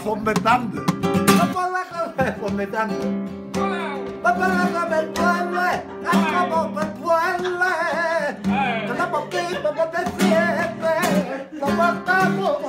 fomentando. No puedo comer fomentando. No puedo comer puele, es como me puele. Que no poquito me defiende, no matamos.